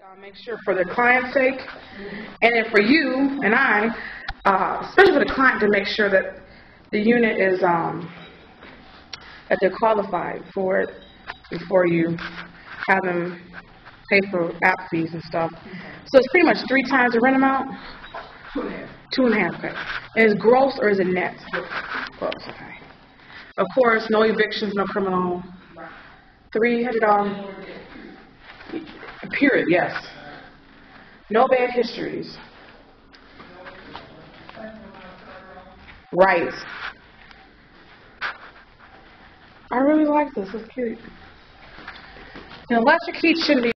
Make sure for the client's sake, and then for you and I, especially for the client, to make sure that the unit is that they're qualified for it before you have them pay for app fees and stuff. So it's pretty much 3 times the rent amount. 2.5. 2.5. Okay. And is gross or is it net? Gross. Okay. Of course, no evictions, no criminal. $300. Period. Yes. No bad histories. Right. I really like this. It's cute. The electric heat shouldn't be